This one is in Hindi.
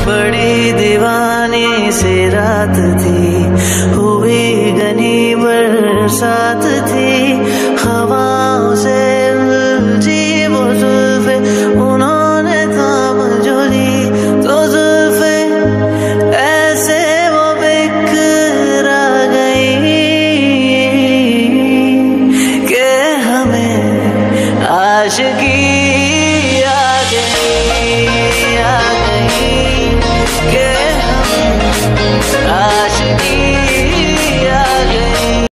बड़ी दीवानी सी रात थी, हुई घनी बरसात थी, हवाओं से उलझी वो जुल्फे उन्होंने थाम जो ली, तो जुल्फे ऐसे वो बिखरा गई कि हमें आशिकी आ गई कि हम आशिकी